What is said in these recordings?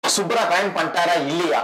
Subhra coin பண்ணிட்டாரா இல்லையா?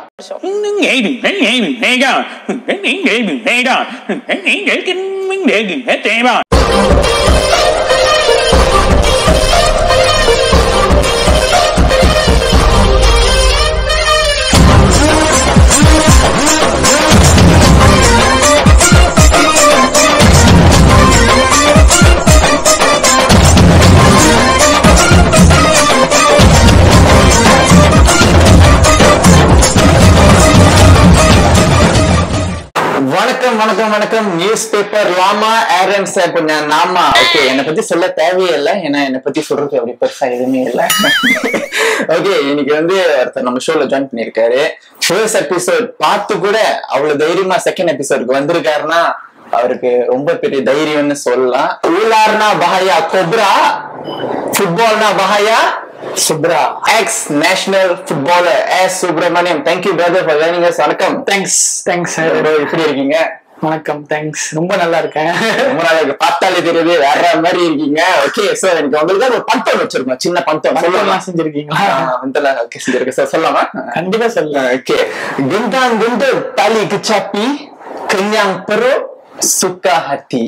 வணக்கம் வணக்கம் வணக்கம். நியூஸ் பேப்பர் லாமா ஏரன் சார் கொஞ்சம் நாமா. ஓகே, என்னை பத்தி சொல்ல தேவையே இல்லை, ஏன்னா என்னை பத்தி சொல்றது அப்படி பெருசா எதுவுமே இல்லை. ஓகே, இன்னைக்கு ஒருத்தர் நம்ம ஷோல ஜாயின் பண்ணிருக்காரு. ஃபர்ஸ்ட் எபிசோட் பார்த்து கூட அவ்வளவு தைரியமா செகண்ட் எபிசோடுக்கு வந்திருக்காருன்னா அவருக்கு ரொம்ப பெரிய தைரியம்னு சொல்லலாம். ஊலார்னா பஹாயா கொப்ரா, ஃபுட்பால்னா பஹாயா சுப்ரா, ex national footballer S Subramaniam. Thank you brother for joining us. வணக்கம். Thanks sir. எப்படி இருக்கீங்க? வணக்கம், தேங்க்ஸ். ரொம்ப நல்லா இருக்கேன். ரொம்ப நல்லா இருக்கு, பார்த்தாலே தெரியுது வேற மாதிரி இருக்கீங்க. ஓகே சார், எனக்கு உங்களுக்கு ஒரு பந்தம் வச்சிருக்கோம், சின்ன பந்தம் சொல்லலாம். செஞ்சிருக்கீங்களா? ஓகே செஞ்சிருக்கேன் சார், சொல்லலாமா? கண்டிப்பா சொல்லலாம். ஓகே, குண்டாங் குண்டு tali kecapi kenyang perut suka hati,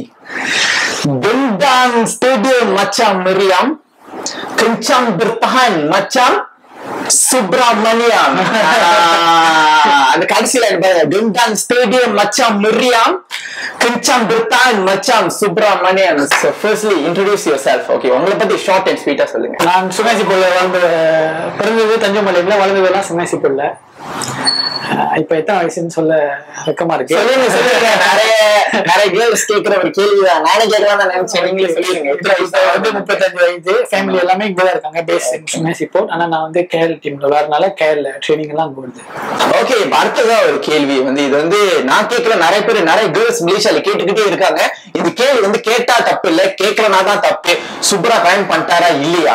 gendang stadium macam meriam, kencang bertahan macam Subramaniam. அந்த கடைசியில gendang stadium macam meriam, kencang bertahan macam Subramaniam. So firstly introduce yourself. Okay, உங்களை பத்தி ஷார்ட் அண்ட் ஸ்வீட்டா சொல்லுங்க. நான் சுமேசிப்பூர்ல பிறந்தது தஞ்சமலையில, வளர்ந்ததெல்லாம் சுமேசிப்பூர்ல. இப்ப எத்தனை வயசுன்னு சொல்ல வெக்கமா இருக்கு. சொல்லுங்க. நிறைய கேர்ள்ஸ் கேக்குற ஒரு கேள்விதான், நானே கேட்கலாம் நினைச்சேன், நீங்களே சொல்லிருங்க. 35 வயசு, ஃபேமிலி எல்லாமே இங்கதான் இருக்காங்க, பேஸ் சுமேசிப்பூர். ஆனா நான் கேஎல் டீம்ல விளையாடுறதுனால கேஎல் ட்ரைனிங் எல்லாம் அங்க வருது. ஓகே, அடுத்ததான் ஒரு கேள்வி இது நான் கேட்கல, நிறைய பேர் நிறைய கேர்ள்ஸ் மலேசியால கேட்டுக்கிட்டே இருக்காங்க. இந்த கேள்வி கேட்டா தப்பு இல்ல, கேட்கலனா தான் தப்பு. சுப்ரா காயின் பண்ணிட்டாரா இல்லையா?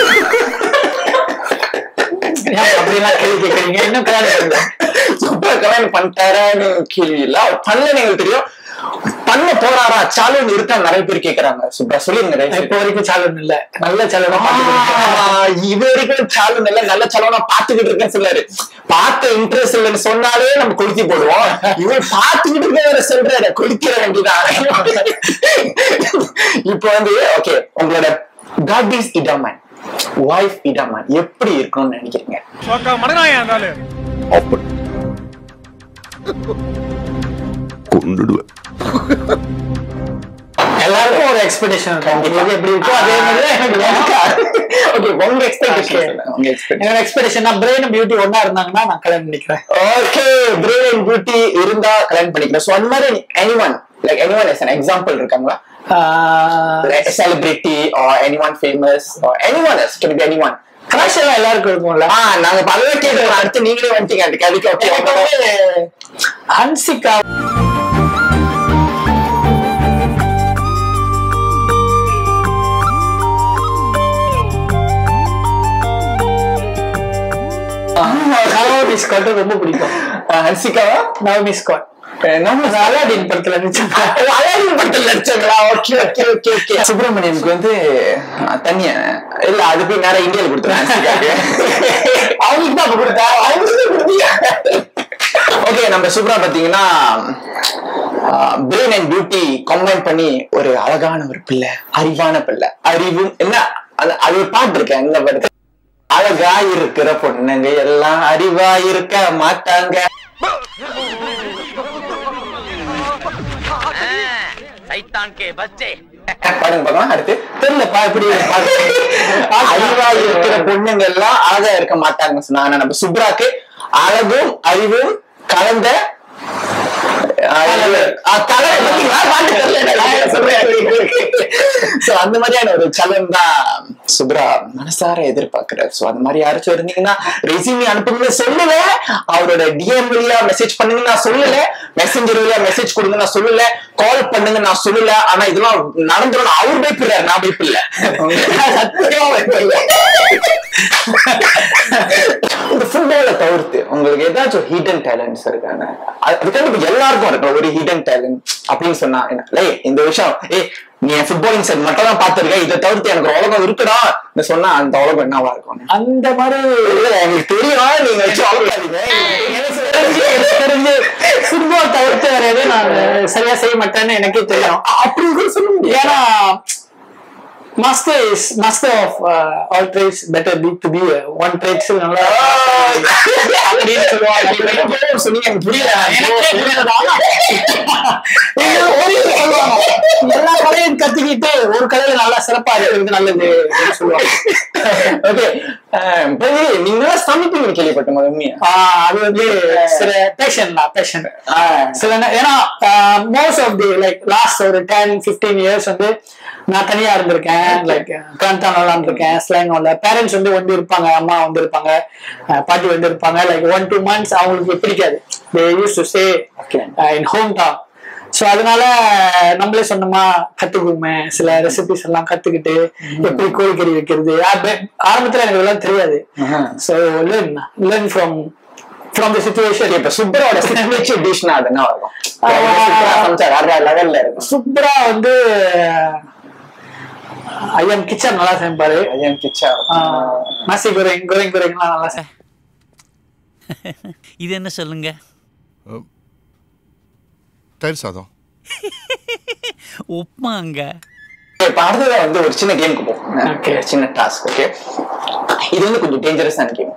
அப்படிலாம் கேள்வி கேட்கறீங்க. இன்னும் சுப்ரா கல்யாணம் பண்ணிட்டாரான்னு கேள்வி இல்ல, அவர் பண்ணல எங்களுக்கு தெரியும். பண்ண போறாரா, சாலன் இருக்கா நிறைய பேர் கேக்குறாங்க. சுப்ரா சொல்லிருங்க. இப்ப வரைக்கும் சாலன் இல்ல, நல்ல சாலனா இது வரைக்கும் சாலன் இல்ல, நல்ல சாலனா பாத்துக்கிட்டு இருக்கேன்னு சொல்லாரு. பார்த்த இன்ட்ரெஸ்ட் இல்லைன்னு சொன்னாலே நம்ம கொளுத்தி போடுவோம். இவர் பாத்துக்கிட்டு இருக்க சொல்ற கொளுத்திட வேண்டியதான். இப்ப ஓகே, உங்களோட காட்பீஸ் இடமான் வைஃப் இடமான் எப்படி இருக்கணும்னு நினைக்கிறீங்க? எல்லாருக்கும் ஒரு எக்ஸ்பெக்டேஷன் எப்படி இருக்கோ அதே மாதிரி. ஓகே, உங்க எக்ஸ்பெக்டேஷன். என்னோட எக்ஸ்பெக்டேஷன் பிரெயின் பியூட்டி ஒன்னா இருந்தாங்கன்னா நான் கல்யாணம் பண்ணிக்கிறேன். ஓகே, பிரெயின் பியூட்டி இருந்தா கல்யாணம் பண்ணிக்கிறேன். சோ அந்த மாதிரி anyone as an example இருக்காங்களா? Like a celebrity or anyone famous or anyone else, can be anyone. Crush எல்லாம் எல்லாருக்கும் இருக்கும்ல. நாங்க பலவே கேட்கிறோம், அடுத்து நீங்களே வந்துட்டீங்க. அதுக்கு ஹன்சிகா நவோமி ஸ்காட் ரொம்ப பிடிக்கும். ஹன்சிகாவா? நவோமி ஸ்காட் அலாதீன் படத்துல நடிச்சாங்களா? Okay okay okay okay. சுப்ரமணியனுக்கு தனியா இல்ல, அது போய் நேரம் இந்தியாவில் கொடுத்துருவாங்க. அவங்களுக்கு தான் கொடுத்தா, ஓகே. நம்ம சுப்ரா பாத்தீங்கன்னா பிரெயின் அண்ட் பியூட்டி கம்பைன் பண்ணி ஒரு அழகான ஒரு பிள்ளை, அறிவான பிள்ளை. அறிவும் என்ன, அது பாட்டு இருக்கேன் இந்த படத்துல. அழகா இருக்கிற பொண்ணுங்க எல்லாம் அறிவா இருக்க மாட்டாங்க. பாடுங்க பார்க்கலாம். அடுத்து தெரியலப்பா, எப்படி அறிவா இருக்கிற பொண்ணுங்க எல்லாம் அழகா இருக்க மாட்டாங்க சொன்னா, நம்ம சுப்ராக்கு அழகும் அறிவும் கலந்த அந்த மாதிரியான ஒரு சலன் தான் சுப்ரா மனசார எதிர்பார்க்கிறார். சோ அந்த மாதிரி யாராச்சும் இருந்தீங்கன்னா ரெசியூமி அனுப்புங்க சொல்லல, அவரோட டிஎம் வழியா மெசேஜ் பண்ணுங்க நான் சொல்லல, மெசஞ்சர் வழியா மெசேஜ் கொடுங்க நான் சொல்லல, கால் பண்ணுங்க நான் சொல்லல. ஆனா இதெல்லாம் நடந்துடும், அவர் பயப்படுறாரு, நான் பயப்படல. சத்தியமா பயப்படல. இந்த ஃபுட்பால தவிர்த்து உங்களுக்கு ஏதாச்சும் ஹிடன் டேலண்ட்ஸ் இருக்காங்க? அதுக்காக எல்லாருக்கும் இருக்க ஒரு ஹிடன் டேலண்ட் அப்படின்னு சொன்னா இந்த விஷயம் நீ என் ஃபுட்பாலிங் சைட் மட்டும் தான் பாத்துருக்க, இதை தவிர்த்து எனக்கு உலகம் இருக்குடா சொன்னா அந்த உலகம் என்னவா இருக்கும்? அந்த மாதிரி எனக்கு தெரியும், நீங்க வச்சு வளர்க்காதீங்க. தெரிஞ்சு ஃபுட்பால் தவிர்த்து வேற எதுவும் நான் சரியா செய்ய மாட்டேன்னு எனக்கே தெரியும். அப்படி கூட சொல்ல முடியும். ஏன்னா master of all trades better be to be one trades நல்லா அப்படின்னு சொல்லுவாங்க. சொன்னீங்க எனக்கு புரியல. எல்லா கலையும் கத்துக்கிட்டு ஒரு கலையில நல்லா சிறப்பா இருக்கிறது நல்லது சொல்லுவாங்க. ஓகே, நீங்க சமைப்பீங்க கேள்விப்பட்டேன். அது வந்து சில பேஷன் சில ஏன்னா most of the like last ஒரு 10-15 இயர்ஸ் வந்து நான் தனியா இருந்திருக்கேன். லைக் கண்டானோட இருந்திருக்கேன். ஸ்லாங்கோட பேரண்ட்ஸ் வந்து இருப்பாங்க, அம்மா வந்து இருப்பாங்க, பாட்டி வந்து இருப்பாங்க. லைக் 1-2 months அவங்களுக்கு பிடிக்காது. they used to stay in hometown. So அதனால நம்மளே சொன்னோமா கத்துக்குமே சில ரெசிபிஸ் எல்லாம் கத்துக்கிட்டு எப்படி கோழிக்கறி வைக்கிறது. ஆரம்பத்துல எனக்கு எல்லாம் தெரியாது. So learn from the situation. இப்ப சுப்ராவோட சிக்னேச்சர் டிஷ்னா அது என்ன இருக்கும்? வேற லெவல்ல இருக்கும். சுப்ரா வந்து ஐயம் கிச்சன் நல்லா சமைப்பாரு. ஐயம் கிச்சன் நசி கோரிங்லாம் நல்லா இது என்ன சொல்லுங்க? தயிர் சாதம். உப்மாங்க. இப்ப அடுத்தது வந்து ஒரு சின்ன கேமுக்கு போகும். சின்ன டாஸ்க். ஓகே, இது வந்து கொஞ்சம் டேஞ்சரஸான game.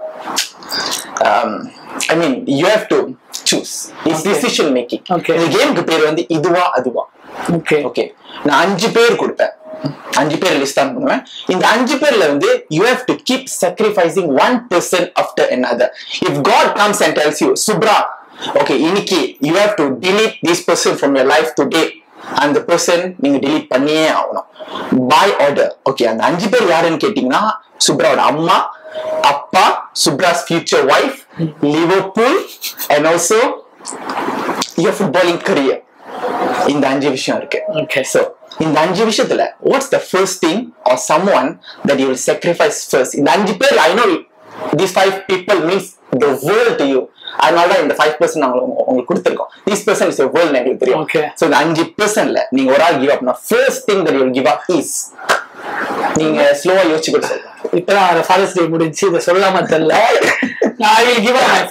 I mean you have to choose. It's decision making. இந்த கேமுக்கு பேர் வந்து இதுவா அதுவா. ஓகே, நான் 5 பேர் கொடுப்பேன். 5 பேர் லிஸ்ட் ஆன் பண்ணுவேன். இந்த 5 பேர்ல வந்து you have to keep sacrificing one person after another. If God comes and tells you, Subra, okay, இன்னைக்கு you have to delete this person from your life today, அந்த person நீங்க delete பண்ணியே ஆகணும் by order. Okay, அந்த 5 பேர் யாருன்னு கேட்டீங்கன்னா சுப்ராவோட அம்மா, அப்பா, சுப்ராஸ் future wife, Liverpool and also your footballing career. இந்த 5 விஷயம் இருக்கு. Okay, so இந்த 5 விஷயத்துல what's the first thing or someone that you will sacrifice first? இந்த 5 பேர் I know these 5 people means the world to you. அதனால இந்த 5% நாங்க உங்களுக்கு கொடுத்திருக்கோம். This person is your world எனக்கு தெரியும். So இந்த 5%ல நீங்க ஒரு ஆள் give up. First thing that you will give up is, நீங்க ஸ்லோவா யோசிச்சு கூட சொல்லுங்க. இப்பதான் ஃபாதர்ஸ் டே முடிஞ்சு இதை சொல்லாம தெரியல. I will give up my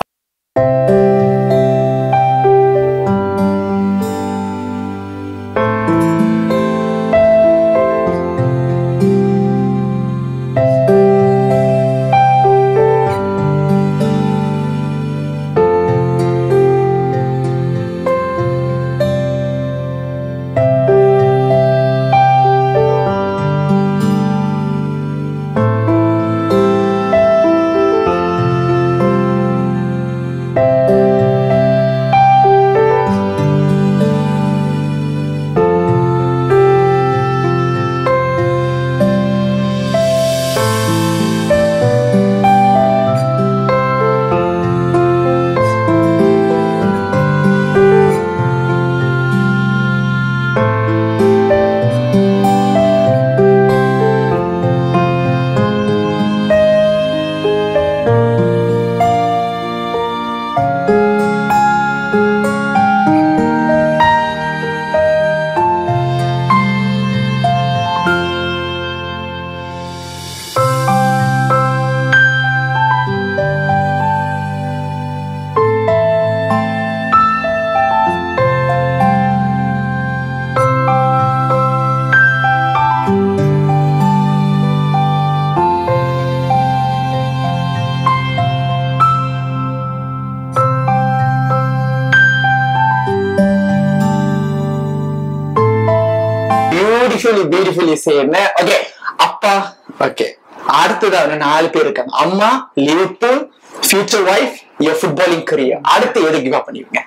beautifully செய்யணும். ஓகே, அப்பா. ஓகே, அடுத்ததா 4 பேர் இருக்காங்க. அம்மா, Liverpool, future wife, your footballing career. அடுத்து எது கிவ் அப் பண்ணுவீங்க?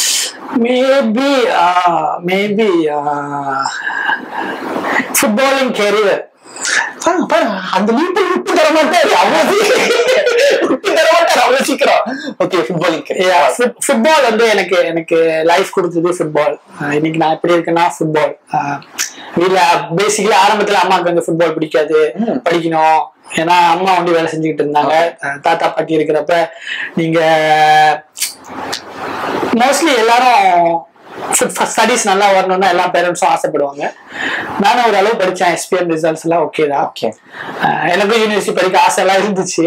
Maybe footballing career. அந்த லிவர்பூல் விட்டு தர மாட்டாரு அவ்வளவு சீக்கிரம். Okay, footballing carrier. ஃபுட்பால் வந்து எனக்கு லைஃப் கொடுத்தது ஃபுட்பால். இன்னைக்கு நான் எப்படி இருக்கேன்னா ஃபுட்பால். வீட்டுல பேசிக்கலி ஆரம்பத்துல அம்மாவுக்கு வந்து ஃபுட்பால் பிடிக்காது, படிக்கணும். ஏன்னா அம்மா வந்து வேலை செஞ்சுக்கிட்டு இருந்தாங்க. தாத்தா பாட்டி இருக்கிறப்ப நீங்க மோஸ்ட்லி எல்லாரும் ஸ்டடிஸ் நல்லா வரணும்னா எல்லா பேரண்ட்ஸும் ஆசைப்படுவாங்க. நானும் ஒரு அளவு படித்தேன். எஸ்பிஎம் ரிசல்ட்ஸ் எல்லாம் ஓகே தான். எனக்கும் யூனிவர்சிட்டி படிக்க ஆசை எல்லாம் இருந்துச்சு.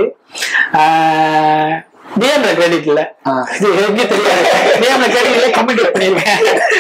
டிஎம்ல கிரெடிட் இல்ல, இது எனக்கு தெரியாது. டிஎம்ல கிரெடிட் இல்ல, கமெண்ட் பண்ணிருக்கேன்.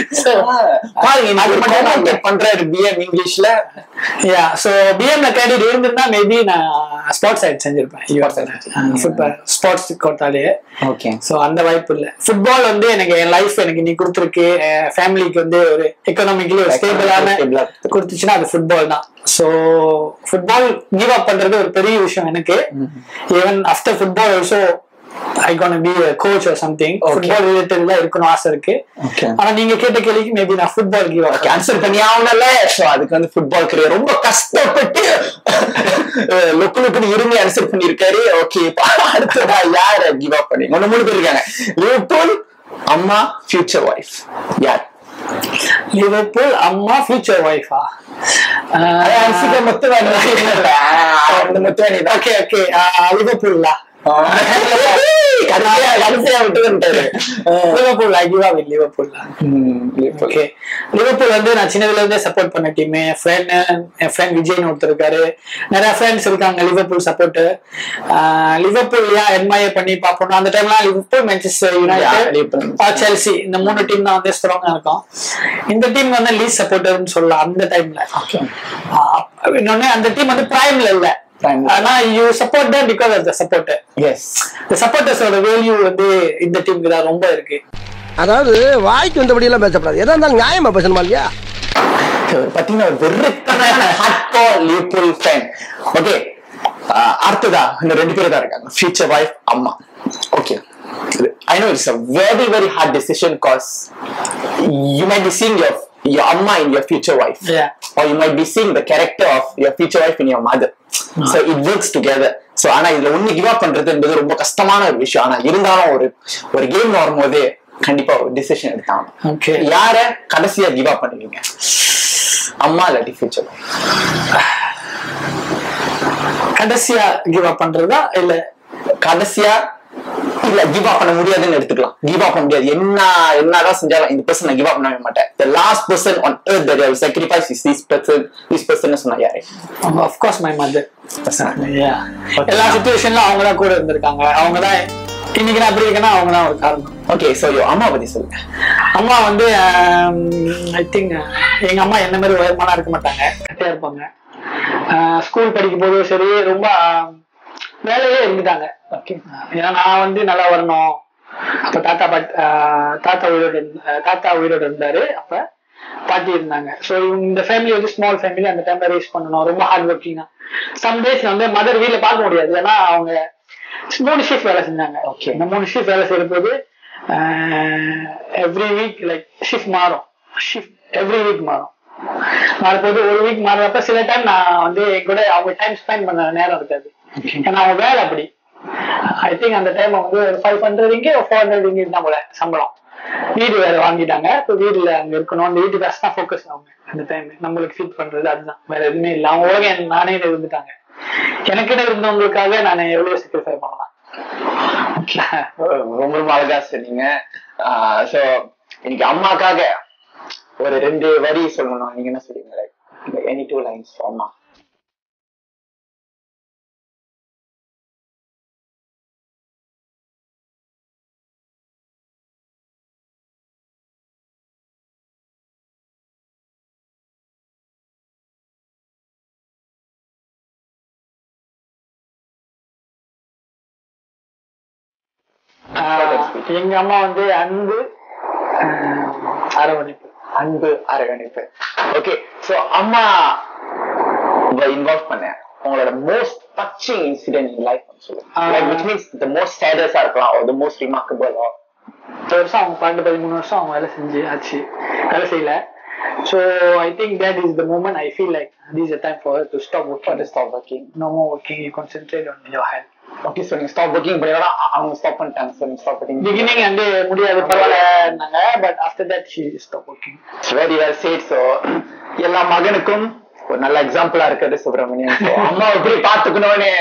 பண்றாரு பிஎம் இங்கிலீஷ்ல. யா, சோ பிஎம்ல கிரெடிட் இருந்திருந்தா மேபி நான் ஸ்போர்ட்ஸ் சைட் செஞ்சிருப்பேன். ஸ்போர்ட்ஸ் கோட்டாலே. ஓகே, சோ அந்த வாய்ப்பு இல்ல. ஃபுட்பால் வந்து எனக்கு என் லைஃப் எனக்கு நீ கொடுத்துருக்கு. ஃபேமிலிக்கு வந்து ஒரு எக்கனாமிக்கலி ஒரு ஸ்டேபிளான கொடுத்துச்சுன்னா அது ஃபுட்பால் தான். சோ ஃபுட்பால் கிவ் அப் பண்றது ஒரு பெரிய விஷயம் எனக்கு. Even after football also I gonna be a coach or something. Football related தான் இருக்கணும் ஆசை இருக்கு. ஆனா நீங்க கேட்ட கேள்விக்கு மேபி நான் ஃபுட்பால் கிவ் அப் ஆன்சர் பண்ணி ஆகணும்ல. சோ அதுக்கு வந்து ஃபுட்பால் கரியர் ரொம்ப கஷ்டப்பட்டு லுக்கு இருமி ஆன்சர் பண்ணிருக்காரு. ஓகே, அடுத்ததா யார கிவ் அப் பண்ணி? 3 பேர் இருக்காங்க. லிவர்பூல், அம்மா, ஃபியூச்சர் வைஃப். யார்? லிவர்பூல், அம்மா, ஃபியூச்சர் வைஃபா? ஓகே ஓகே, லிவர்பூல்லா லிவர்பூல் வந்து நான் சின்னதுல இருந்தே சப்போர்ட் பண்ண டீம். என் ஃப்ரெண்ட் விஜய்னு ஒருத்தர் இருக்காரு. நிறைய ஃப்ரெண்ட்ஸ் இருக்காங்க லிவர்பூல் சப்போர்ட். லிவர்பூல் என்மாயர் பண்ணி பார்ப்போம். அந்த டைம்லாம் லிவர்பூல், மான்செஸ்டர் யுனைடெட், செல்சி இந்த 3 டீம் தான் வந்து ஸ்ட்ராங்கா இருக்கும். இந்த டீம் வந்து லீஸ் சப்போர்ட்டர்னு சொல்லலாம் அந்த டைம்ல. இன்னொன்னு அந்த டீம் வந்து பிரைம்ல இல்ல. ஆனா you support them because of the supporter. Yes, the supporters ஓட வேல்யூ வந்து இந்த டீமுக்கு தான் ரொம்ப இருக்கு. அதாவது வாய்க்கு வந்தபடி எல்லாம் பேசப்படாது, எதா இருந்தாலும் நியாயமா பேசணுமா இல்லையா? பாத்தீங்கன்னா ஒரு வெறுப்பான ஹார்ட்கோர் லிவர்பூல் ஃபேன். ஓகே, அடுத்ததா இந்த 2 பேர் தான் இருக்காங்க, ஃபியூச்சர் வைஃப், அம்மா. Okay, I know it's a very very hard decision because you might be seeing your amma in your future wife. Yeah. Or you might be seeing the character of your future wife in your mother. So it works together. So ஆனா இதுல ஒண்ணு give up பண்றதுன்றது ரொம்ப கஷ்டமான ஒரு விஷயம். ஆனா இருந்தாலும் ஒரு கேம் வரும்போது கண்டிப்பா ஒரு டிசிஷன் எடுத்தாங்க. ஓகே, யார கடைசியா கிவ் அப் பண்ணுவீங்க? அம்மா இல்லாட்டி ஃபியூச்சர் வைஃப்? கடைசியா கிவ் அப் பண்றதா இல்ல கடைசியா இல்ல கிவ் அப் பண்ண முடியாதுன்னு எடுத்துக்கலாம். கிவ் அப் பண்ண முடியாது, என்னதான் செஞ்சாலும் இந்த பர்சன் நான் கிவ் அப் பண்ணவே மாட்டேன். The last person on earth that I will sacrifice is this person சொன்னா யாரு? Of course my mother. Yeah. எல்லா சிச்சுவேஷன்ல அவங்க தான் கூட இருந்திருக்காங்க. அவங்க தான் இன்னைக்கு நான் அப்படி இருக்கேன்னா அவங்க தான் ஒரு காரணம். ஓகே, சோ அம்மா பத்தி சொல்லுங்க. அம்மா வந்து ஐ திங்க் எங்க அம்மா என்ன மாதிரி உயரமாலாம் இருக்க மாட்டாங்க, கட்டையா இருப்பாங்க. ஸ்கூல் படிக்கும் போதும் சரி ரொம்ப வேலையே இருந்துட்டாங்க. ஏன்னா நான் வந்து நல்லா வரணும். அப்ப தாத்தா உயிரோடு இருந்தாரு. அப்ப பாட்டி இருந்தாங்க. ஸோ இந்த ஃபேமிலி வந்து ஸ்மால் ஃபேமிலி. அந்த டைம்ல ரேஸ் பண்ணணும், ரொம்ப ஹார்ட் ஒர்க்கிங்கா. சம் டேஸ் வந்து மதர் வீட்ல பார்க்க முடியாது. ஏன்னா அவங்க 3 ஷிஃப்ட் வேலை செஞ்சாங்க. ஓகே, இந்த 3 ஷிஃப்ட் வேலை செய்யற போது எவ்ரி வீக் லைக் ஷிஃப்ட் மாறும். எவ்ரி வீக் மாறும். மாறும்போது ஒரு வீக் மாறுறப்ப சில டைம் நான் வந்து கூட அவங்க டைம் ஸ்பெண்ட் பண்ண நேரம் இருக்காது. ஏன்னா அவங்க வேலை அப்படி. ஐ திங்க் அந்த டைம் வந்து ஒரு 500 ringgit or 400 ringgit தான் போல சம்பளம். வீடு வேற வாங்கிட்டாங்க. இப்போ வீட்டுல அங்க இருக்கணும். அந்த வீட்டு காசு தான் ஃபோக்கஸ் ஆகுங்க அந்த டைம். நம்மளுக்கு ஃபீட் பண்றது அதுதான், வேற எதுவுமே இல்லை. அவங்க உலகம் நானே இருந்துட்டாங்க. எனக்கிட்ட இருந்தவங்களுக்காக நான் எவ்வளவு சாக்ரிஃபை பண்ணலாம். ரொம்ப ரொம்ப அழகா சொன்னீங்க. சோ இன்னைக்கு அம்மாக்காக ஒரு 2 வரி சொல்லணும். நீங்க என்ன சொல்றீங்க? Any 2 lines for அம்மா. எங்க அம்மா வந்து அன்பு, அரவணைப்பு. அன்பு, அரவணைப்பு. ஓகே, சோ அம்மா இன்வால்வ் பண்ண உங்களோட most touching incident in life சொல்லுங்க. Like which means the most saddest இருக்கலாம் or the most remarkable or 10 வருஷம் அவங்க 12-13 வருஷம் அவங்க வேலை செஞ்சு ஆச்சு, வேலை செய்யல. So I think that is the moment I feel like this is a time for her to stop working. No more working. You concentrate on your health. Okay, so நீங்க ஸ்டாப் ஒர்க்கிங் பண்ணினா அவங்க stop பண்ணிட்டாங்க. So நீங்க stop பண்ணிட்டீங்க. Beginning வந்து முடியாது பரவாயில்லன்னாங்க. But after that she stopped working. Very well said. So எல்லா மகனுக்கும் ஒரு நல்ல எக்ஸாம்பிளா இருக்குது சுப்பிரமணியன். அம்மா எப்படி பாத்துக்கணும்னு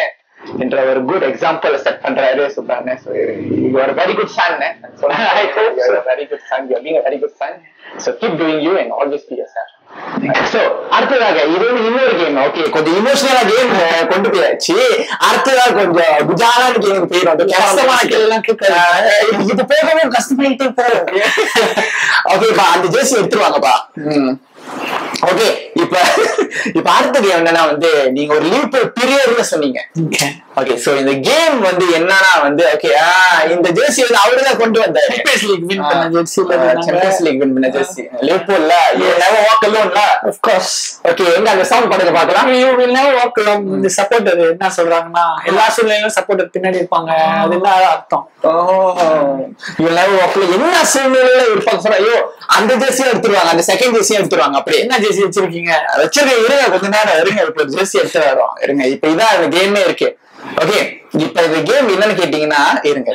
என்ற ஒரு குட் எக்ஸாம்பிள் செட் பண்றாரு சுப்ரானே. So you are very good son. I hope you are very good son. You are being a very good son. So keep doing you and always be yourself. So அடுத்ததாக இது இன்னொரு game. Okay, கொஞ்சம் இமோஷனலா game கொண்டு போயாச்சு. அடுத்ததாக கொஞ்சம் குஜாலான கேமுக்கு போயிடும். கஷ்டமான கேள்விலாம் இது போகவே கஷ்டப்பட்டு போகும். ஓகேப்பா, அந்த ஜெர்சி எடுத்துருவாங்கப்பா. ஓகே, இப்ப அடுத்த கேம் என்னன்னா வந்து நீங்க ஒரு லிவர்பூல் பிரியர்னு சொன்னீங்க. ஓகே, சோ இந்த கேம் வந்து என்னன்னா வந்து ஓகே இந்த ஜெர்சி வந்து அவருதான் கொண்டு வந்தாரு. சாம்பியன்ஸ் லீக் வின் பண்ண ஜெர்சி லிவர்பூல்ல யூ நெவர் வாக் அலோன்ல. Of course. ஓகே, எங்க அந்த சவுண்ட் பண்ணுங்க பார்க்கலாம். You will never walk alone. இந்த சப்போர்ட்டர் என்ன சொல்றாங்கன்னா எல்லா சூழ்நிலையிலும் சப்போர்ட்டர் பின்னாடி இருப்பாங்க. அது என்ன அர்த்தம்? You never walk alone. என்ன சூழ்நிலையில இருப்பாங்க சொல்ற. ஐயோ, அந்த ஜெர்சியை எடுத்துருவாங்க, அந்த செகண்ட் ஜெர்சியை எடுத்துருவாங்க. அப்படி என்ன ஜெர்சி வச்சிருக்கீங்க? வச்சிருக்க இருங்க, கொஞ்ச நேரம் இருங்க. இப்ப ஜெர்சி எடுத்து வரோம் இருங்க. இப்ப இதான் அந்த கேமே இருக்கு. ஓகே, இப்ப இந்த கேம் என்னன்னு கேட்டீங்கன்னா இருங்க.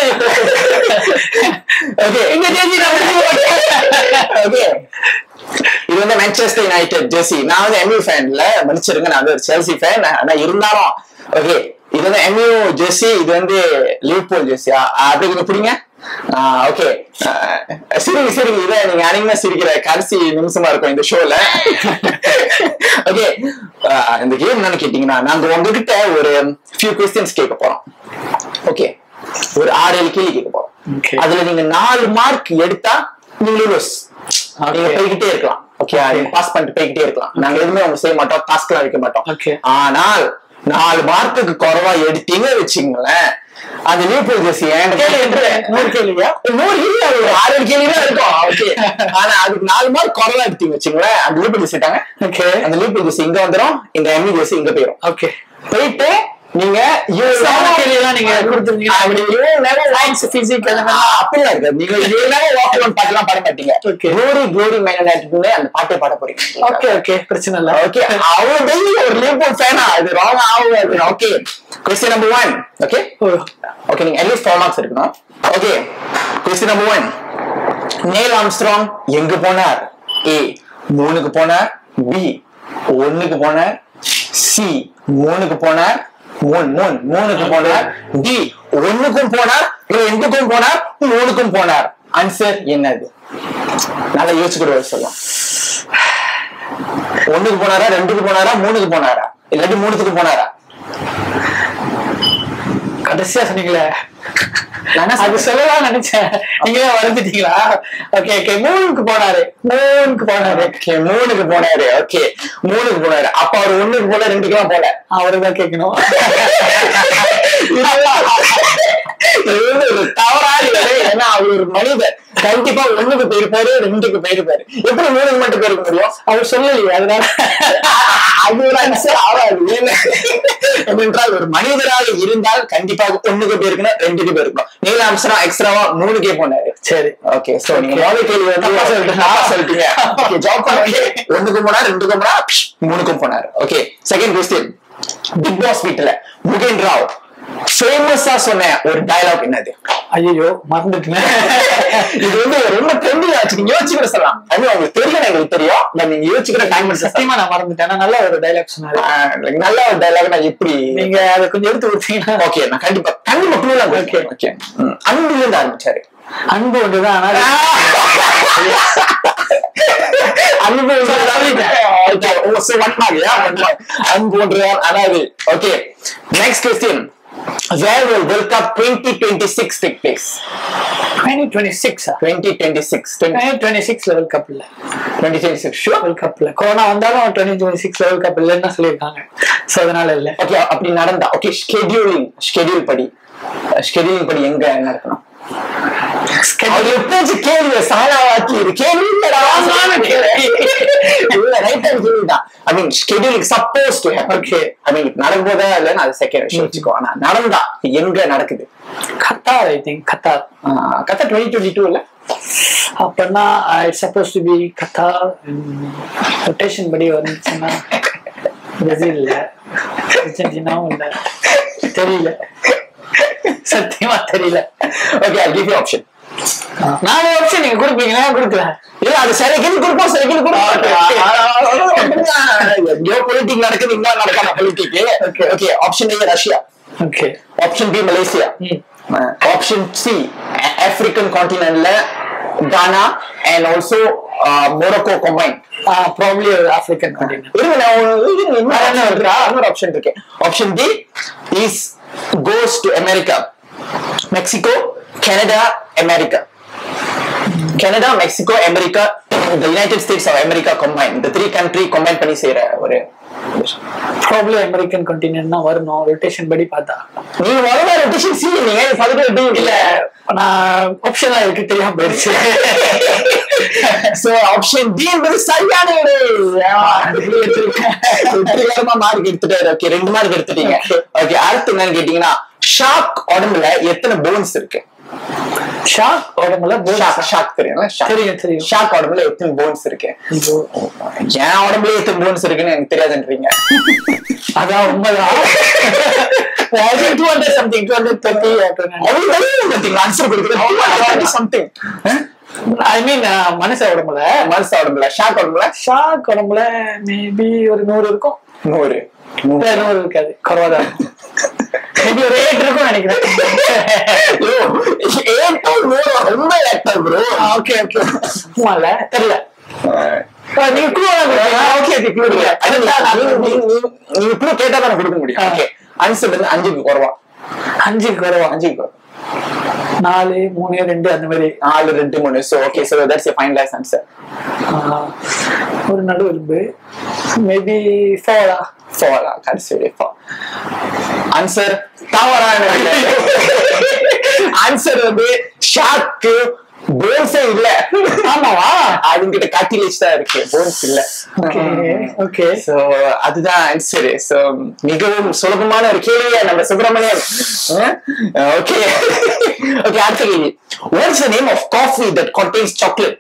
ஓகே, இந்த ஜெர்சி ஓகே, இது வந்து மான்செஸ்டர் யுனைடெட் ஜெர்சி. நான் வந்து எம்யூ ஃபேன்ல மன்னிச்சிருங்க, நான் வந்து ஒரு செல்சி ஃபேன். ஆனா இருந்தாலும் ஓகே, இது வந்து எம்யூ ஜெர்சி, இது வந்து லிவர்பூல் ஜெர்சியா அப்படி கொஞ்சம் புரியுங்க. ஓகே, சரிங்க சரிங்க. இதை நீங்க அனிமே சிரிக்கிற கடைசி நிமிஷமா இருக்கும் இந்த ஷோல. ஓகே, இந்த கேம் என்னன்னு கேட்டீங்கன்னா நாங்க உங்ககிட்ட ஒரு ஃபியூ கொஸ்டின்ஸ் கேட்க போறோம். ஓகே, ஒரு 6-7 கேள்வி கேட்க போறோம். அதுல நீங்க 4 மார்க் எடுத்தா நீங்க லூஸ். நீங்க போய்கிட்டே இருக்கலாம். ஓகே, பாஸ் பண்ணிட்டு போய்கிட்டே இருக்கலாம். நாங்க எதுவுமே அவங்க செய்ய மாட்டோம், டாஸ்க் எல்லாம் வைக்க மாட்டோம். ஆனால் 4 மார்க்குக்கு குறைவா எடுத்தீங்க வச்சுங்களேன், அந்த லிவர்பூல் ஜெர்சி 100 கேள்வியா 100 இல்ல, ஒரு 6-7 கேள்வி தான் இருக்கும். ஓகே, ஆனா அதுக்கு 4 மார்க் குறைவா எடுத்தீங்க வச்சுங்களேன், அந்த லிவர்பூல் ஜெர்சி தாங்க. ஓகே, அந்த லிவர்பூல் ஜெர்சி இங்க வந்துரும், இந்த எம்யூ ஜெர்சி இங்க போயிடும். ஓகே, போயிட்டு நீங்க நீங்க கொடுத்துருந்தீங்க அப்படி சயின்ஸ் பிசிக்ஸ் அப்படிலாம் இருக்கு. நீங்க பாட்டுலாம் பாட மாட்டீங்க. க்ளோரி க்ளோரி மைனஸ் அந்த பாட்டை பாட போறீங்க. ஓகே ஓகே, பிரச்சனை இல்ல. ஓகே, அவங்க டெய்லி ஒரு லிவர்பூல் ஃபேனா இது ராங் ஆகுது. Okay, question number 1. Okay okay, நீங்க அட்லீஸ்ட் 4 மார்க்ஸ் எடுக்கணும். Okay, question number 1. Neil Armstrong எங்க போனார்? A 3க்கு போனார், B 1க்கு போனார், C 3க்கு போனார், 3க்கு போனார், D 1க்கும் போனார், 2க்கும் போனார், 3க்கும் போனார். ஆன்சர் என்னது? நல்லா யோசிச்சு கூட சொல்லலாம். 1க்கு போனாரா, 2க்கு போனாரா, 3க்கு போனாரா, இல்லாட்டி 3க்கு போனாரா? கடைசியா சொன்னீங்களே, அது சொல்லலாம் நினைச்சேன், நீங்களே வருந்துட்டீங்களா? ஓகே ஓகே, 3க்கு போனாரு. ஓகே, 3க்கு போனாரு. ஓகே, 3க்கு போனாரு. அப்ப அவர் 1க்கு போல 2க்குலாம் போல. அவருதான் கேட்கணும். ஒரு தவறான ஏன்னா அவர் ஒரு மனிதர். கண்டிப்பா 1க்கு போயிருப்பாரு, 2க்கு போயிருப்பாரு. எப்படி 3க்கு மட்டும் போயிருக்க முடியும்? அவர் சொல்லலையே, அதனால அது ஒரு ஆன்சர் ஆகாது. ஏனென்றால் ஒரு மனிதராக இருந்தால் கண்டிப்பாக 1க்கு போயிருக்கணும், 2க்கு போயிருக்கணும். நீல் ஆம்ஸ்ட்ராங் எக்ஸ்ட்ராவா 3க்கே போனாரு. சரி, ஓகே. சோ நீங்க முதல் கேள்வி வந்து சொல்லிட்டீங்க. ஓகே, ஜாப் பண்ணுங்க. 1க்கு போனார், 2க்கும் போனார், 3க்கும் போனார். Okay, second question. Bigg Boss வீட்ல முகேன் ராவ் ஃபேமஸா சொன்ன ஒரு டயலாக் என்னது? ஐயோ, மறந்துட்டேன். இது வந்து ரொம்ப ட்ரெண்டிங் ஆச்சு. நீங்க யோசிச்சுக்கிற சொல்லலாம். அது உங்களுக்கு தெரியும், எங்களுக்கு தெரியும். நீங்க யோசிச்சுக்கிற டைம் சத்தியமா நான் மறந்துட்டேன். நல்ல ஒரு டயலாக் சொன்னாரு. நல்ல ஒரு டயலாக். நான் எப்படி நீங்க அதை கொஞ்சம் எடுத்து கொடுத்தீங்கன்னா? ஓகே, நான் கண்டிப்பா க்ளூலாம். ஓகே ஓகே, அன்புல இருந்து ஆரம்பிச்சாரு. அன்பு ஒன்றுதான், ஆனால் அன்பு அதாவது. Okay, next question. Where will World Cup 2026 take place? 2026 World Cup இல்ல. 2026 sure World Cup இல்ல. கொரோனா வந்தாலும் 2026 World Cup இல்லன்னு சொல்லிருக்காங்க. சோ அதனால இல்ல. ஓகே, அப்படி நடந்தா ஓகே, ஸ்கெட்யூல் படி எங்க நடக்கணும்? கேள்வி சாலாவாக்கி கேள்வி இல்லடா, நடக்கும் போதா இல்லன்னு அது செகண்ட் விஷயம் வச்சுக்கோ. ஆனா நடந்தா எங்க நடக்குது? கத்தார். ஐ திங்க் கத்தார் 2022 இல்ல. அப்பனா it's suppose to be Qatar. Rotation படி வந்துச்சுன்னா பிரேசில் இல்ல, அர்ஜென்டினாவும் இல்ல, தெரியல, சத்தியமா தெரியல. Okay, I'll give you option. நான் ஆப்ஷன் நீங்க கொடுப்பீங்களா? கொடுக்கலாம். இல்ல, அது செகண்ட் கொடுப்போம், செகண்ட் கொடுப்போம். ஜியோ பொலிட்டிக் நடக்குது, இங்க நடக்காத politic. Okay okay, option A Russia. Okay. Option B Malaysia. Option C African கான்டினென்ட்ல Ghana and also Morocco combine. Probably African continent. இன்னொரு ஆப்ஷன் இருக்கு. Option D is goes to America. Mexico, Canada, America. Canada, Mexico, America, the United States of America combined. இந்த 3 country combine பண்ணி செய்யற ஒரு probably American continent தான் வரணும் rotation படி பார்த்தா. நீங்க முதல்ல ரொட்டேஷன் சி நீங்க பதுக்க இல்ல நான் ஆப்ஷனா இருக்கு தெரியாம போயிடுச்சு. சோ ஆப்ஷன் டி என்பது சரியான மார்க் எடுத்துட்டாரு. ஓகே 2 மார்க் எடுத்துட்டீங்க. ஓகே அடுத்து என்னன்னு கேட்டீங்கன்னா ஷார்க் உடம்புல எத்தனை போன்ஸ் இருக்கு? ஷார்க் உடம்புல ஷார்க் தெரியும். தெரியும். ஷார்க் உடம்புல எத்தனை போன்ஸ் இருக்கு? என் உடம்புல எத்தனை போன்ஸ் இருக்குன்னு எனக்கு தெரியாதுன்றீங்க. அதான் உண்மைதான். 200 something 230 ஆன்சர் கொடுக்குறது something. ஐ மீன் மனுஷ உடம்புல ஷார்க் உடம்புல மேபி ஒரு 100 இருக்கும். 100 இருக்காது, குறைவாதான் மேபி ஒரு 8 இருக்கும் நினைக்கிறேன். ஓகே ஓகே சும்மால தெரியல. நீங்க கேட்டா தான் கொடுக்க முடியும். ஓகே ஆன்சர் வந்து 5க்கு குறைவா. 5க்கு குறைவா 4 3 2 அந்த மாதிரி 4 2 3. So okay, so that's a finalized answer. ஒரு நடு எலும்பு மேபி 4 கடைசி 4. ஆன்சர் தவறான. ஆன்சர் வந்து ஷார்க்கு போன்ஸே இல்ல. ஆமாவா? அதுங்கிட்ட கார்டிலேஜ் தான் இருக்கு, போன்ஸ் இல்ல. ஓகே சோ அதுதான் ஆன்சர். சோ மிகவும் சுலபமான ஒரு கேள்வியா நம்ம சுப்பிரமணியன். ஓகே ஓகே அடுத்த கேள்வி. What's the name of coffee that contains chocolate?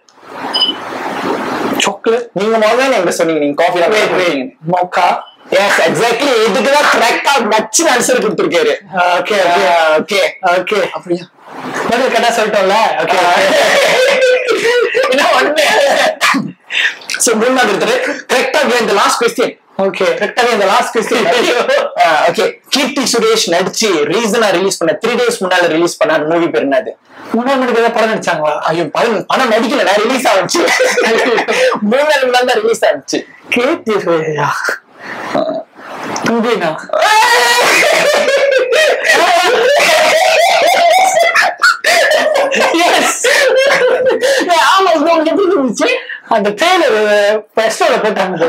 நீங்க முதல்ல எங்க சொன்னீங்க நீங்க காஃபி தான் குடிப்பீங்க. மோக்கா. Yes, exactly. இதுக்குதான் கரெக்டா மச்சு ஆன்சர் கொடுத்திருக்காரு. ஓகே ஓகே ஓகே அப்படியா பதில் கரெக்டா சொல்லிட்டோம்ல. ஓகே என்ன ஒண்ணு. சோ மூணாவது எடுத்துரு கரெக்டா இந்த லாஸ்ட் क्वेश्चन. ஓகே கரெக்டா இந்த last question. Okay Keerthy Suresh நடிச்சு ரீசனா ரிலீஸ் பண்ண 3 days முன்னால ரிலீஸ் பண்ண மூவி பேர் என்னது? 3 மணிக்கு தான் படம் நடிச்சாங்களா? ஐயோ படம் நடிக்கல, நான் ரிலீஸ் ஆச்சு. 3 நாள் முன்னால தான் ரிலீஸ் ஆச்சு. கீர்த்தி சுரேஷா தும்பினா அந்த ட்ரெயிலர் பெஸ்டோல போட்டாங்க.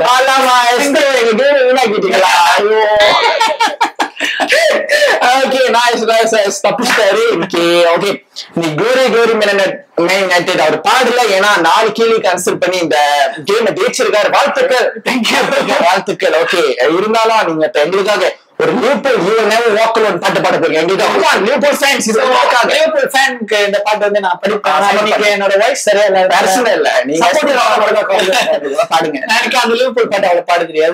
Okay nice தப்பிச்சிட்டாரு. ஓகே நீ கோரி யுனைடெட் அவர் பாடல, ஏன்னா 4 கேள்விக்கு ஆன்சர் பண்ணி இந்த கேம் ஜெயிச்சிருக்காரு. வாழ்த்துக்கள். ஓகே இருந்தாலும் நீங்க எங்களுக்காக ஒரு லிவர்பூல் வாக்கல் பாட்டு பாட போறீங்க. லிவர்பூல் ஃபேன்ஸ் லிவர்பூல் ஃபேனுக்கு இந்த பாட்டு வந்து நான் படிப்பேன். இன்னைக்கு என்னோட வாய்ஸ் சரியா இல்ல, பர்சனல் இல்ல, நீங்க பாடுங்க. எனக்கு அந்த லிவர்பூல் பாட்டு அவ்வளவு பாட தெரியாது.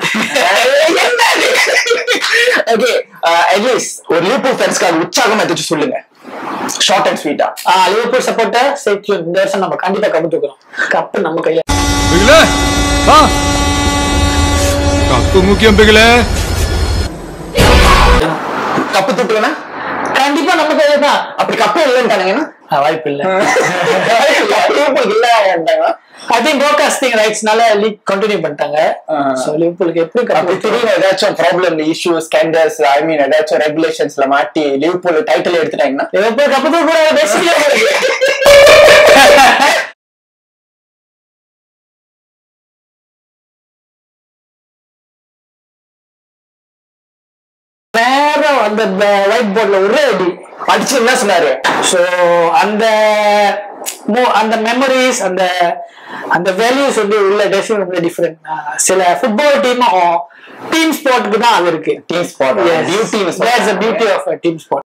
ஓகே அட்லீஸ்ட் ஒரு லிவர்பூல் ஃபேன்ஸ்க்கு உற்சாகமா எதாச்சும் சொல்லுங்க, ஷார்ட் அண்ட் ஸ்வீட்டா. லிவர்பூல் சப்போர்ட்டர் சேக்யூன் இந்த வருஷம் நம்ம கண்டிப்பா கப்பு தூக்குறோம். கப்பு நம்ம கையில. கப்பு முக்கியம் பிகிலே. கப்பு தூக்குறேன்னா கண்டிப்பா நம்ம கையில தான். அப்படி கப்பு இல்லைன்ட்டானுங்கன்னா வாய்ப்பு இல்ல. இல்ல I think broadcasting rights நால லீக் கண்டினியூ பண்ணிட்டாங்க. சோ லிவர்பூலுக்கு எப்படி கப்பு திடீர்னு ஏதாச்சும் problem issue scandals I mean ஏதாச்சும் ரெகுலேஷன்ஸ்ல மாட்டி லிவர்பூல் டைட்டில் எடுத்துட்டாங்கன்னா லிவர்பூல் கப்பு தூக்குற பேசிக்கல. நேரம் அந்த ஒயிட் போர்ட்ல ஒரே அடி அடிச்சு என்ன சொன்னாரு. சோ அந்த மெமரிஸ் அந்த வேல்யூஸ் வந்து உள்ள டெஃபினெட்லி டிஃபரெண்ட். சில ஃபுட்பால் டீம் ஸ்போர்ட்க்கு தான் அது இருக்கு. Team sport beauty, that's the beauty of team sport.